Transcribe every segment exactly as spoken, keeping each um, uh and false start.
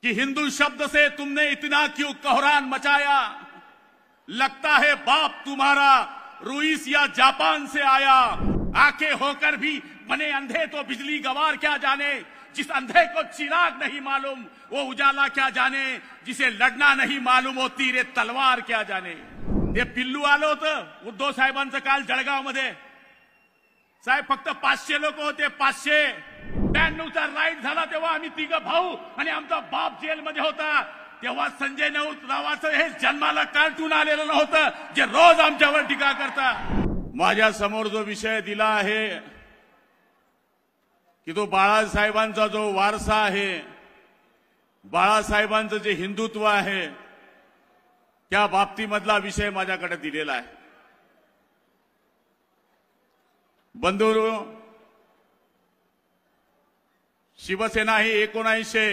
कि हिंदू शब्द से तुमने इतना क्यों कोहरान मचाया, लगता है बाप तुम्हारा रूस या जापान से आया। आंखें होकर भी बने अंधे तो बिजली गवार क्या जाने, जिस अंधे को चिराग नहीं मालूम वो उजाला क्या जाने, जिसे लढना नहीं मालूम वो तीरे तलवार क्या जाने। ते पिल्लू आलं होतं उद्धव साहेबांचं काल जळगाव मध्ये। साहेब फक्त पाचशे लोक होते, पाचशे ब्याण्णवचा राईट झाला तेव्हा आम्ही तिघ भाऊ आणि आमचा बाप जेलमध्ये होता। तेव्हा संजय राऊत नावाचं हे जन्माला कार्टून आलेलं नव्हतं जे रोज आमच्यावर टीका करता। माझ्या समोर जो विषय दिला आहे की तो बाळासाहेबांचा जो वारसा आहे, बाळासाहेबांचं जे हिंदुत्व आहे त्या बाबतीमधला विषय माझ्याकडे दिलेला आहे। बंधुरो, शिवसेना ही एकोणीसशे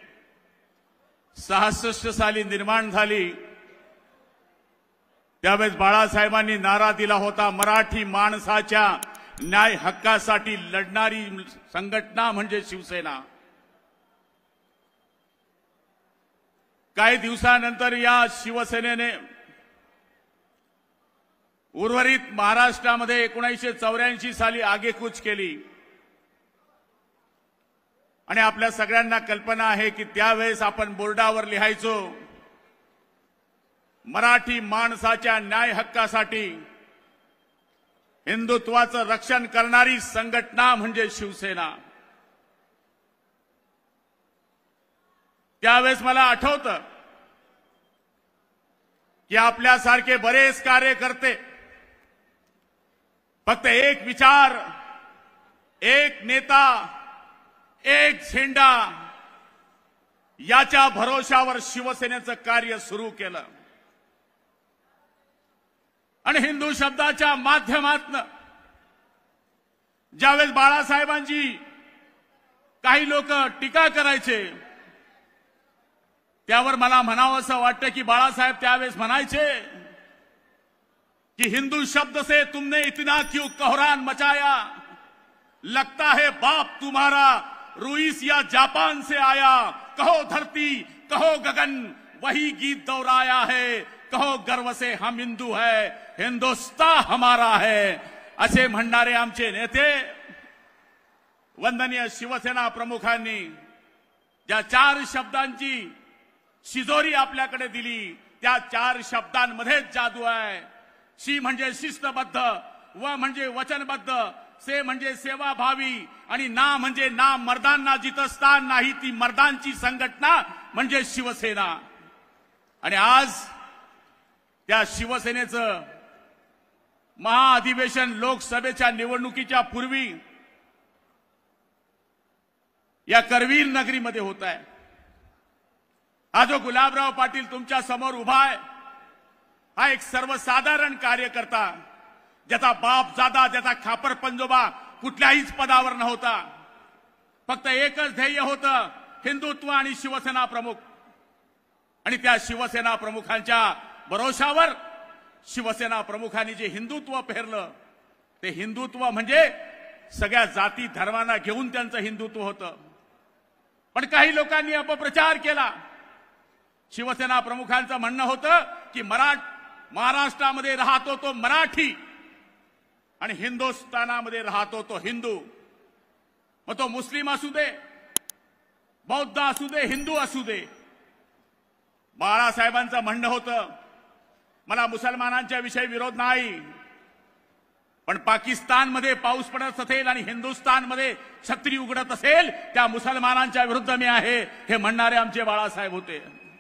सहासष्ट साली निर्माण झाली। त्यावेळेस बाळासाहेबांनी नारा दिला होता, मराठी माणसाच्या न्याय हक्कासाठी लढणारी संघटना म्हणजे शिवसेना। काही दिवसानंतर या शिवसेनेने उर्वरित महाराष्ट्रामध्ये एकोणीसशे चौऱ्याऐंशी साली आगेकूच केली आणि आपल्या सगळ्यांना कल्पना आहे की त्यावेळेस आपण बोर्डावर लिहायचो, मराठी माणसाच्या न्याय हक्कासाठी हिंदुत्वाचं रक्षण करणारी संघटना म्हणजे शिवसेना। त्यावेळेस मला आठवतं की आपल्यासारखे बरेच कार्यकर्ते फक्त एक विचार, एक नेता, एक झेंडा याच्या भरोशावर शिवसेनेचं कार्य सुरू केलं आणि हिंदू शब्दाच्या माध्यमातून ज्यावेळेस बाळासाहेबांची काही लोक टीका करायचे त्यावर मला म्हणावं असं वाटतं की बाळासाहेब त्यावेळेस म्हणायचे कि हिंदू शब्द से तुमने इतना क्यों कोहरान मचाया, लगता है बाप तुम्हारा रूस या जापान से आया। कहो धरती कहो गगन वही गीत दोहराया है, कहो गर्व से हम हिंदू है हिंदुस्तान हमारा है। असे म्हणणारे आमचे नेते वंदनीय शिवसेना प्रमुखांनी ज्या चार शब्दांची शिजोरी आपल्याकडे दिली त्या चार शब्दांमध्येच जादू आहे। शी म्हणजे शिस्तबद्ध, व म्हणजे वचनबद्ध, से म्हणजे सेवाभावी आणि ना म्हणजे ना मर्दांना जिथं स्थान नाही ती मर्दांची संघटना म्हणजे शिवसेना। आणि आज त्या शिवसेनेचं महाअधिवेशन लोकसभेच्या निवडणुकीच्या पूर्वी या करवीर नगरीमध्ये होत आहे। हा जो गुलाबराव पाटील तुमच्या समोर उभा आहे हा एक सर्वसाधारण कार्यकर्ता, ज्याचा बाप जादा ज्याचा खापर पंजोबा कुठल्याहीच पदावर नव्हता। फक्त एकच ध्येय होतं, हिंदुत्व आणि शिवसेना प्रमुख। आणि त्या शिवसेना प्रमुखांच्या भरोशावर शिवसेना प्रमुखांनी जे हिंदुत्व पेरलं ते हिंदुत्व म्हणजे सगळ्या जाती धर्मांना घेऊन त्यांचं हिंदुत्व होतं। पण काही लोकांनी अपप्रचार केला। शिवसेना प्रमुखांचं म्हणणं होतं की मराठ महाराष्ट्रामध्ये राहतो तो मराठी आणि हिंदुस्थानामध्ये राहतो तो हिंदू। मग तो मुस्लिम असू दे, बौद्ध असू दे, हिंदू असू दे। बाळासाहेबांचं म्हणणं होतं मला मुसलमानांच्या विषयी विरोध नाही, पण पाकिस्तानमध्ये पाऊस पडत असेल आणि हिंदुस्थानमध्ये छत्री उघडत असेल त्या मुसलमानांच्या विरुद्ध मी आहे हे म्हणणारे आमचे बाळासाहेब होते।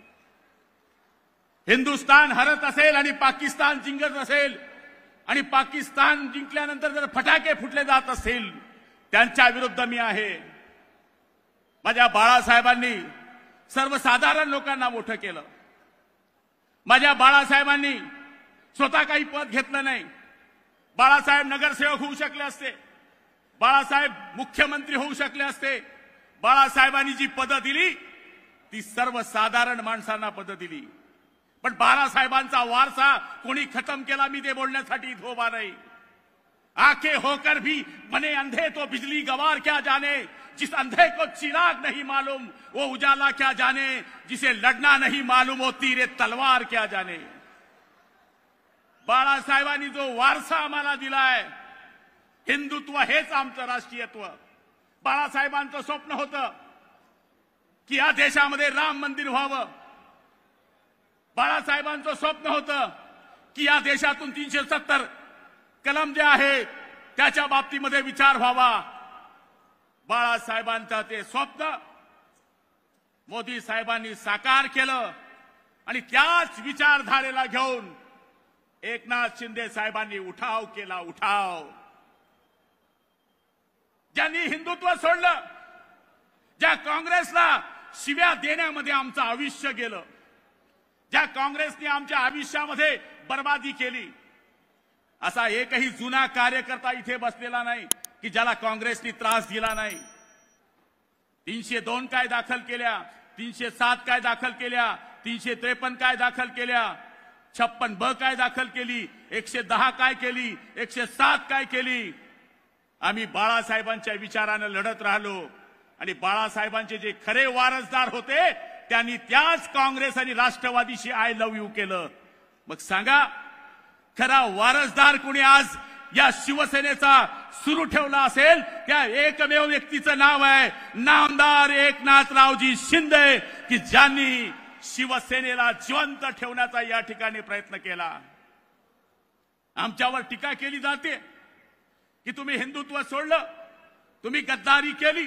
हिंदुस्थान हरत असेल आणि पाकिस्तान जिंकत असेल आणि पाकिस्तान जिंकल्यानंतर जर फटाके फुटले जात असतील त्यांच्या विरुद्ध मी आहे। माझ्या बाळासाहेबांनी सर्वसाधारण लोकांना मोठं केलं। माझ्या बाळासाहेबांनी स्वतः काही पद घेतलं नाही। बाळासाहेब नगरसेवक होऊ शकले असते, बाळासाहेब मुख्यमंत्री होऊ शकले असते। बाळासाहेबांनी जी पदं दिली ती सर्वसाधारण माणसांना पदं दिली। पण बाळासाहेबांचा वारसा कोणी खतम केला मी ते बोलण्यासाठी इथं उभा नाही। आंखें होकर भी बने अंधे तो बिजली गवार क्या जाने, जिस अंधे को चिराग नहीं मालूम वो उजाला क्या जाने, जिसे लढना नहीं मालूम वो तीरे तलवार क्या जाने। बाळासाहेबांनी जो वारसा आम्हाला दिलाय, हिंदुत्व हेच आमचं राष्ट्रीयत्व। बाळासाहेबांचं स्वप्न होतं की या देशामध्ये राम मंदिर व्हावं। बाळासाहेबांचं स्वप्न होतं की या देशातून तीनशे सत्तर कलम जे आहे त्याच्या बाबतीमध्ये विचार व्हावा। बाळासाहेबांचं ते स्वप्न मोदी साहेबांनी साकार केलं आणि त्याच विचारधारेला घेऊन एकनाथ शिंदे साहेबांनी उठाव केला। उठाव ज्यांनी हिंदुत्व सोडलं, ज्या काँग्रेसला शिव्या देण्यामध्ये आमचं आयुष्य गेलं, ज्या काँग्रेसने आमच्या आयुष्यामध्ये बर्बादी केली, असा एकही जुना कार्यकर्ता इथे बसलेला नाही की ज्याला काँग्रेसने त्रास दिला नाही। तीनशे दोन काय दाखल केल्या, तीनशे सात काय दाखल केल्या, तीनशे त्रेपन्न काय दाखल केल्या, छप्पन ब काय दाखल केली, एकशे दहा काय केली, एकशे सात काय केली। आम्ही बाळासाहेबांच्या विचाराने लढत राहिलो आणि बाळासाहेबांचे जे खरे वारसदार होते त्यांनी त्याच काँग्रेस आणि राष्ट्रवादीशी आय लव्ह यू केलं। मग सांगा, खरा वारसदार कोणी आज या शिवसेनेचा सुरू ठेवला असेल त्या एकमेव व्यक्तीचं नाव आहे नामदार एकनाथरावजी शिंदे, की ज्यांनी शिवसेनेला जिवंत ठेवण्याचा या ठिकाणी प्रयत्न केला। आमच्यावर टीका केली जाते की तुम्ही हिंदुत्व सोडलं, तुम्ही गद्दारी केली,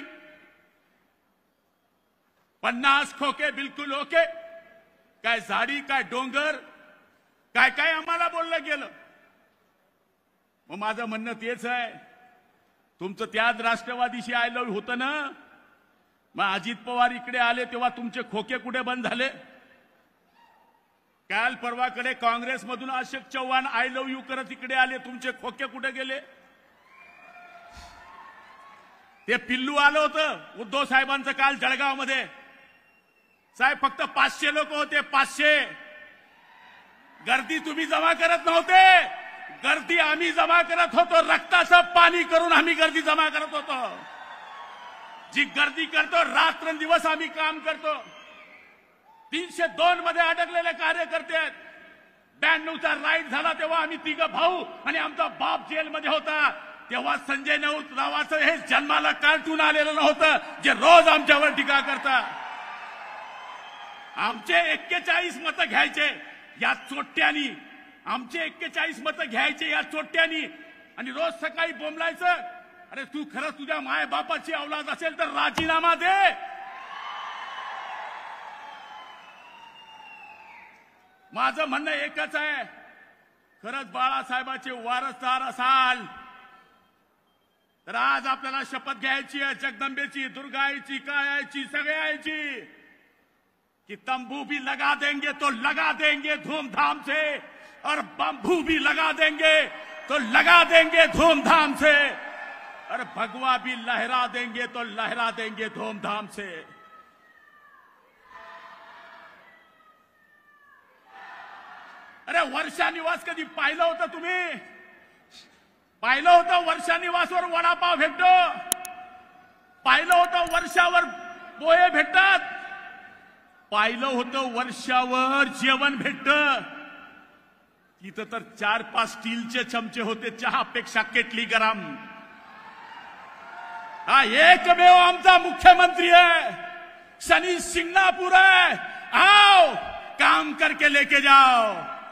पन्नास खोके बिलकुल ओके, काय झाडी काय डोंगर काय काय आम्हाला बोललं गेलं। मग माझं म्हणणं तेच आहे, तुमचं त्याच राष्ट्रवादीशी आय लव्ह होतं ना। मग अजित पवार इकडे आले तेव्हा तुमचे खोके कुठे बंद झाले? काल परवाकडे काँग्रेसमधून Ashok Chavan I love you करत इकडे आले, तुमचे खोके कुठे गेले? ते पिल्लू आलं होतं उद्धव साहेबांचं काल जळगावमध्ये, साहेब फक्त पाचशे लोक होते, पाचशे। गर्दी तुम्ही जमा करत नव्हते, गर्दी आम्ही जमा करत होतो, रक्ताचं पाणी करून आम्ही गर्दी जमा करत होतो। जी गर्दी करतो रात्रंदिवस आम्ही काम करतो। तीनशे दोन मध्ये अडकलेले कार्यकर्ते आहेत। ब्याण्णवचा राईट झाला तेव्हा आम्ही तिघ भाऊ आणि आमचा बाप जेलमध्ये होता, तेव्हा संजय राऊत नावाचं हे जन्माला कार्टून आलेलं नव्हतं जे रोज आमच्यावर टीका करता। आमचे एक्केचाळीस मतं घ्यायचे या चोट्यानी, आमचे एक्केचाळीस मतं घ्यायचे या चोट्यानी आणि रोज सकाळी बोंबलायचं, अरे तू खरंच तुझ्या माय बापाची औलाद असेल तर राजीनामा दे। माझं म्हणणं एकच आहे, खरंच बाळासाहेबांचे वारसदार असाल तर आज आपल्याला शपथ घ्यायची आहे, जगदंबेची, दुर्गाईची, कायाची, सगळ्याची, कि तंबू भी लगा देंगे तो लगा देंगे धूमधाम से और बंबू भी लगा देंगे तो लगा देंगे धूमधाम से और भगवा भी लहरा देंगे तो लहरा देंगे धूमधाम से। अरे वर्षा निवास कधी पाहिलं होतं तुम्ही? पाहिलं होतं वर्षा निवासवर वडापाव भेटतो? पाहिलं होतं वर्षावर पोहे भेटतात? पाहिलं होतं वर्षावर जेवण भेटतं? तिथं तर चार पाच स्टीलचे चमचे होते चहापेक्षा केटली गरम। हा एकमेव आमचा मुख्यमंत्री आहे, शनी शिंगणापूर है, आओ काम करके लेके जाओ।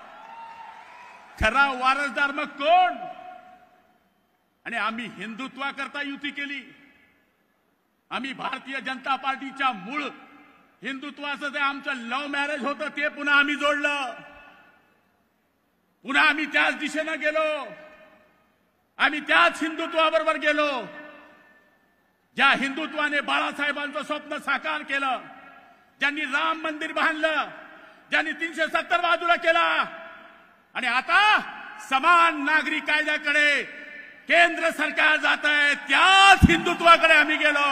खरा वारसदार मग कोण? आणि आम्ही हिंदुत्वाकरता युती केली, आम्ही भारतीय जनता पार्टीच्या मूळ हिंदुत्वाचं जे आमचं लव्ह मॅरेज होतं ते पुन्हा आम्ही जोडलं, पुन्हा आम्ही त्याच दिशेने गेलो, आम्ही त्याच हिंदुत्वाबरोबर गेलो ज्या हिंदुत्वाने बाळासाहेबांचं स्वप्न साकार केलं, ज्यांनी राम मंदिर बांधलं, ज्यांनी तीनशे सत्तर बाजूला केला आणि आता समान नागरी कायद्याकडे केंद्र सरकार जात आहे, त्याच हिंदुत्वाकडे आम्ही गेलो।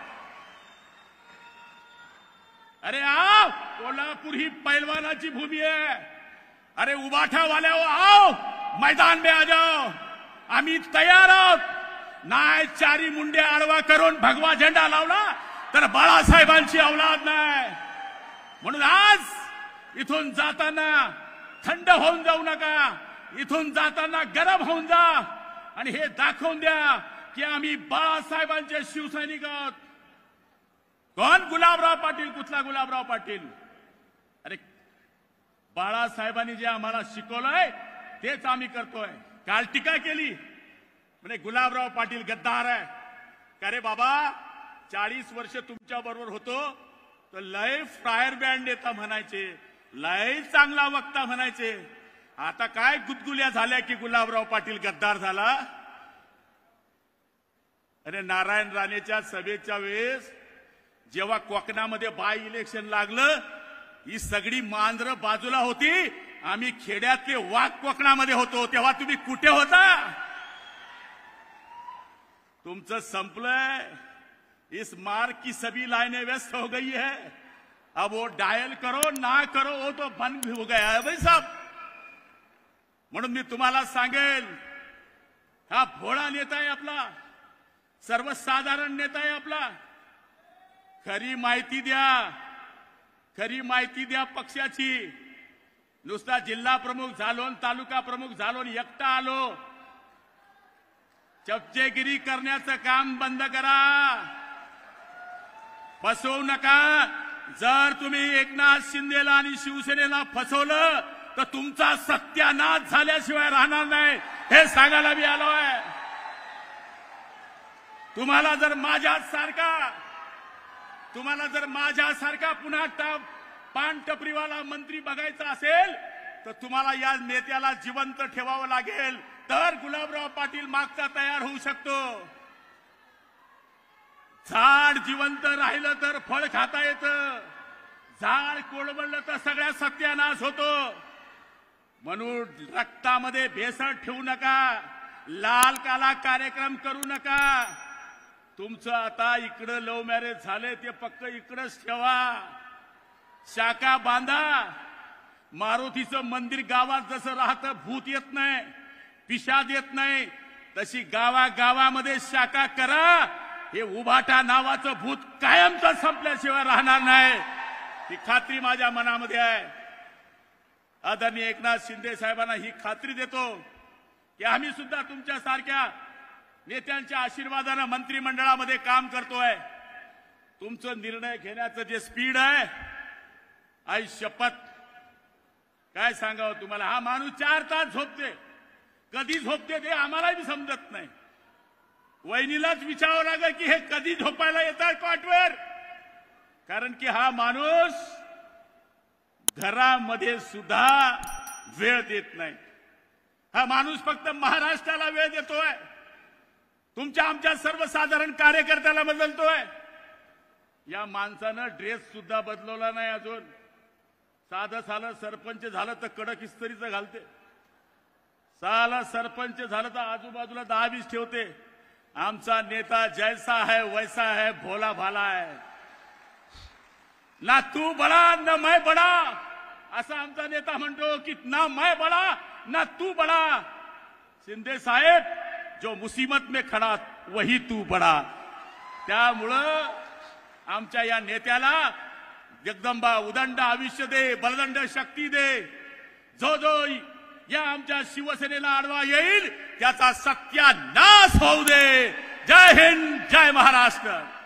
अरे आओ, कोल्हापूर ही पहलवानाची भूमी है, अरे उबाठा वाले आओ मैदान में आ जाओ, आम्ही तयार आहोत। नाही चारी मुंडे आडवा करून भगवा झेंडा लावला तर बाळासाहेबांची औलाद नाही. म्हणून आज इथून जाताना थंड होऊन जाऊ नका, इथून जाताना गरम होऊन जा आणि हे दाखवून द्या की आम्ही बाळासाहेबांचे शिवसैनिक आहोत. कोण? गुलाबराव पाटील. कुठला गुलाबराव पाटील? अरे बाळासाहेबांनी जे आम्हाला शिकवलंय तेच आम्ही करतोय. काल टीका केली म्हणजे गुलाबराव पाटील गद्दार आहे. का रे बाबा, चाळीस वर्ष तुमच्या बरोबर होतो तर लय फ्रायर बँड नेता म्हणायचे, लय चांगला वक्ता म्हणायचे. आता काय गुदगुल्या झाल्या की गुलाबराव पाटील गद्दार झाला. अरे नारायण राणेच्या सभेच्या वेळेस जेव्हा कोकणामध्ये बाय इलेक्शन लागलं, ही सगळी मांजरं बाजूला होती, आम्ही खेड्यातले वाघ कोकणामध्ये होतो, तेव्हा तुम्ही कुठे होता? तुमचं संपलंय. इस मार्ग की सभी लाइनें व्यस्त हो गई है. अब वो डायल करो ना करो वो तो बंद हो गया है भाई साहब. म्हणून मी तुम्हाला सांगेल, हा भोळा नेता आहे आपला, सर्वसाधारण नेता आहे आपला. खरी माहिती द्या, खरी माहिती द्या पक्षाची. नुसता जिल्हा प्रमुख झालो, तालुका प्रमुख झालो, एकटा आलो, चपचेगिरी करण्याचं काम बंद करा. फसवू नका. जर तुम्ही एकनाथ शिंदेला आणि शिवसेनेला फसवलं तर तुमचा सत्यानाश झाल्याशिवाय राहणार नाही, हे सांगायला मी आलो आहे. तुम्हाला जर माझ्यासारखा तुम्हाला जर माझ्यासारखा पुन्हा पान टपरीवाला मंत्री बघायचा असेल तर तुम्हाला या नेत्याला जिवंत ठेवावं लागेल, तर गुलाबराव पाटील मागचा तयार होऊ शकतो. झाड जिवंत राहिलं तर फळ खाता येतं, झाड कोळवळलं तर सगळ्या सत्यानाश होतो. म्हणून रक्तामध्ये भेसळ ठेवू नका, लाल काला कार्यक्रम करू नका. तुमचं आता इकडं लव्ह मॅरेज झाले ते पक्क इकडंच ठेवा, शाखा बांधा. मारुतीचं मंदिर गावात जसं राहतं, भूत येत नाही, पिशाच येत नाही, तशी गावा गावामध्ये शाखा करा. हे उभाटा नावाचं भूत कायमचं संपल्याशिवाय राहणार नाही, ही खात्री माझ्या मनामध्ये आहे. आदरणीय एकनाथ शिंदे साहेबांना ही खात्री देतो की आम्ही सुद्धा तुमच्या सारख्या नेत्यांच्या आशीर्वादाने मंत्रिमंडळामध्ये काम करतोय. तुमचं निर्णय घेण्याचं जे स्पीड आहे, आई शपथ काय सांगावं तुम्हाला. हा माणूस चार तास झोपते, कधी झोपते ते आम्हालाही समजत नाही. वहिनीलाच विचारावं लागेल की हे कधी झोपायला येतात कॉटवर, कारण की हा माणूस घरामध्ये सुद्धा वेळ देत नाही. हा माणूस फक्त महाराष्ट्राला वेळ देतोय, तुमच्या आमच्या सर्वसाधारण कार्यकर्त्याला बदलतोय. या माणसानं ड्रेस सुद्धा बदलवला नाही अजून. साधं सालं सरपंच झालं तर कडक इस्त्रीचं घालते, साला सरपंच झालं तर आजूबाजूला दहा वीस ठेवते. आमचा नेता जैसा है वैसा है, भोला भाला है. ना तू बडा ना मैं बडा, असा आमचा नेता म्हणतो की ना मैं बडा ना तू बडा. शिंदे साहेब, जो मुसीबत में खड़ा वही तू बडा. त्यामुळं आमच्या या नेत्याला जगदंबा उदंड आयुष्य दे, बलदंड शक्ती दे. जो जो या आमच्या शिवसेनेला आडवा येईल त्याचा सत्यानाश होऊ दे. जय हिंद, जय महाराष्ट्र.